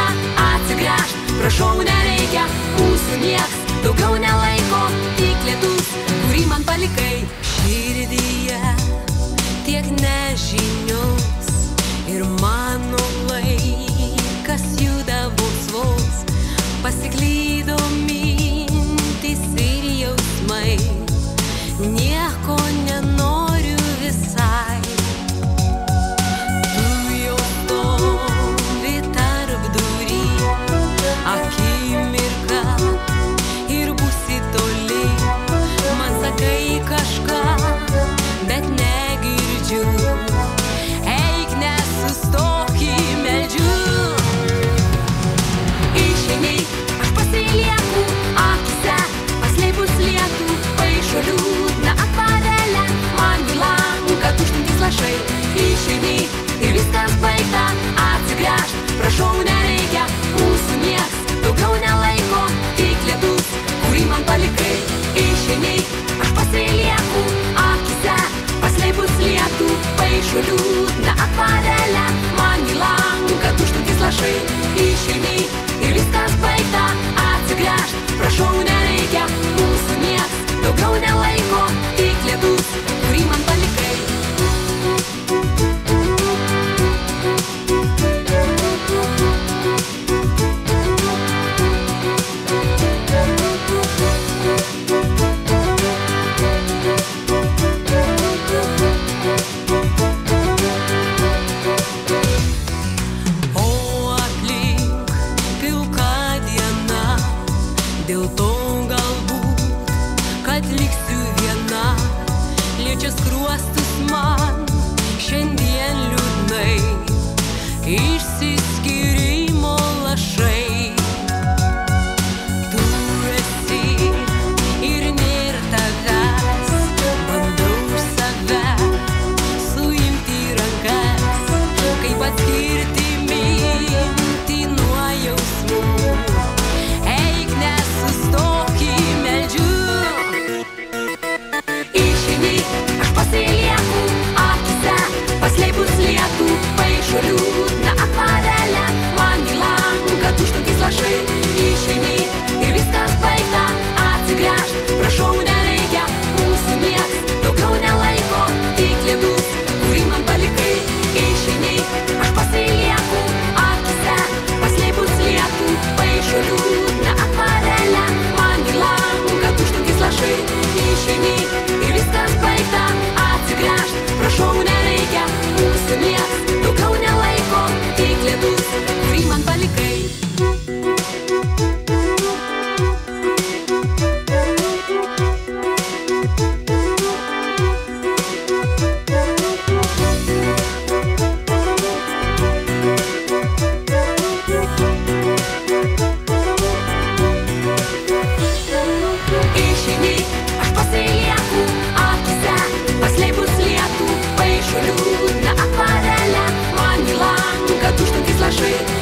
baigta, atsigręžt, prašau, nereikia, mūsų nieks daugiau nelaiko, tik lietus, kurį man palikai širdyje, tiek nežinios ir mano laikas juda vos, pasiklydo mintys ir jausmai, nieko nenoriu visai. Tu jau stovi tarp durį, akimirka ir būsi toli, man sakai kažką, bet negirdžiu, eik nesustok į meldžiu. Išeini, aš pasilieku, akise paslėpus lietų, paišo liūdną akvarelę, man į langą tuštantys lašai. Išeini ir viskas baigta, atsigręžt, prašau, nereikia, mūsų nieks daugiau nelaiko, tik lietus, kurį man palikai. Išeini, aš pasilieku, akise paslėpus lietų, paišo liūdną akvarelę, man į langą tuštantys lašai. Išeini ir viskas baigta, atsigręžt, prašau, nereikia, mūsų nieks daugiau nelaiko, tik lietus, kurį man palikai. Dėl to galbūt, kad liksiu viena, liečia skruostus man šiandien liūdnai, išsiskyrimo lašai. Tu esi ir nėr tavęs, bandau save suimti rankas, kaip atskirti mintį nuo jausmų. Sustok į meldžiu. Išeini, aš pasilieku, akise paslėpus lietų, paišo liūdną akvarelę, man į langą tuštantys lašai. Išeini ir viskas baigta, atsigręžt, prašau, nereikia, mūsų nieks daugiau nelaiko, tik lietus, kurį man palikai. Išeini, aš pasilieku, akise paslėpus lietų, paišo liūdną akvarelę, man į langą tuštantys lašai. Išeini ir viskas baigta, atsigręžt, prašau, nereikia, mūsų nieks daugiau nelaiko, tik lietus, kurį man palikai. Išeini, aš pasilieku, akise paslėpus lietų, paišo liūdną akvarelę, man į langą tuštantys lašai.